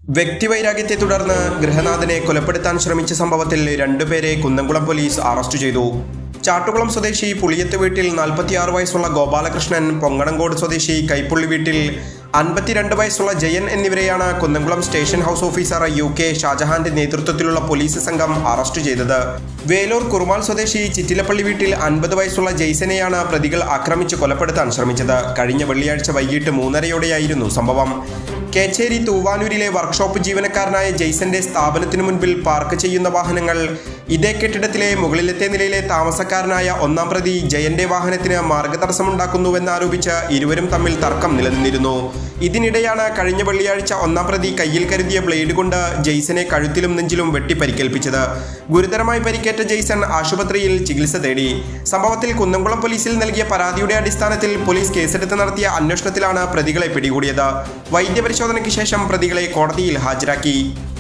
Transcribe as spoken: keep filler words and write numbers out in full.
വ്യക്തിവൈരാഗ്യത്തെ തുടർന്ന് ഗൃഹനാഥനെ കൊലപ്പെടുത്താൻ ശ്രമിച്ച സംഭവത്തിൽ രണ്ടുപേരെ കുന്നംകുളം പോലീസ് അറസ്റ്റ് ചെയ്തു. ചാട്ടുകുളം സ്വദേശി പുളിയത്ത് വീട്ടിൽ നാൽപ്പത്തിയാറ് വയസ്സുള്ള ഗോപാലകൃഷ്ണൻ, പൊങ്ങണങ്കോട് സ്വദേശി കൈപ്പുള്ളി വീട്ടിൽ അൻപത്തിരണ്ട് വയസ്സുള്ള ജയൻ എന്നിവരെയാണ് Kunnamkulam station house officer U K ഷാജഹാന്റെ നേതൃത്വത്തിലുള്ള പോലീസ് സംഘം അറസ്റ്റ് ചെയ്തത്. വേലൂർ കുറുമാൽ സ്വദേശി ചിറ്റിലപ്പള്ളി വീട്ടിൽ അൻപത് വയസ്സുള്ള ജെയ്സനെയാണ് പ്രതികൾ ആക്രമിച്ച് കൊലപ്പെടുത്താൻ ശ്രമിച്ചത്. കഴിഞ്ഞ വെള്ളിയാഴ്ച വൈകിട്ട് മൂന്നരയോടെയായിരുന്നു സംഭവം. കേച്ചേരി തൂവാനൂരിലെ വർക്ക്ഷോപ്പ് ജീവനക്കാരനായ ജെയ്സന്റെ സ്ഥാപനത്തിനു മുൻപിൽ പാർക്ക് ചെയ്യുന്ന വാഹനങ്ങൾ ഇതേ കെട്ടിടത്തിലെ മുകളിലത്തെ നിലയിലെ താമസക്കാരനായ ഒന്നാം പ്രതി ജയന്റെ വാഹനത്തിന് മാർഗതടസ്സമുണ്ടാക്കുന്നുവെന്നാരോപിച്ച് ഇരുവരും തമ്മിൽ തർക്കം നിലനിന്നിരുന്നു. ഇതിനിടെയാണ് കഴിഞ്ഞ വെള്ളിയാഴ്ച ഒന്നാം പ്രതി കയ്യിൽ കരുതിയ ബ്ലേഡ് കൊണ്ട് ജെയ്സനെ കഴുത്തിലും നെഞ്ചിലും വെട്ടി പരിക്കേൽപ്പിച്ചത്. ഗുരുതരമായി പരിക്കേറ്റ ജെയ്സൺ ആശുപത്രിയിൽ ചികിത്സ തേടി. സംഭവത്തിൽ കുന്നംകുളം പോലീസിൽ നൽകിയ പരാതിയുടെ അടിസ്ഥാനത്തിൽ പോലീസ് കേസെടുത്ത് നടത്തിയ അന്വേഷണത്തിലാണ് പ്രതികളെ പിടികൂടിയത്. വൈദ്യപരിശോധനയ്ക്ക് ശേഷം പ്രതികളെ കോടതിയിൽ ഹാജരാക്കി.